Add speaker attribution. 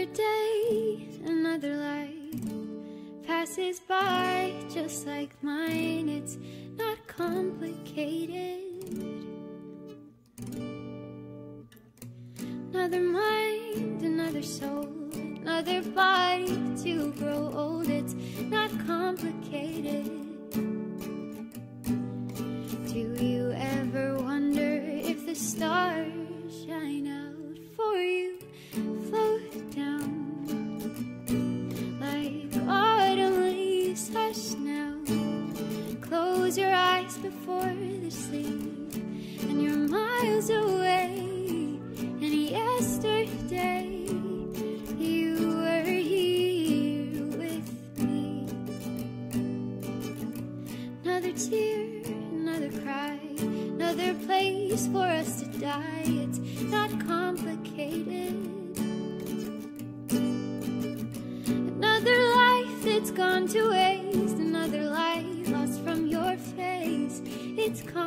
Speaker 1: day, another life passes by just like mine. It's not complicated. Another mind, another soul, another body to grow old. It's not complicated. Do you ever wonder if the stars shine out for you? Float down like autumn leaves. Hush now, close your eyes before the sleep, and you're miles away. And yesterday you were here with me. Another tear, another cry, another place for us to die. It's not complicated. Another life that's gone to waste, another light lost from your face. It's complicated.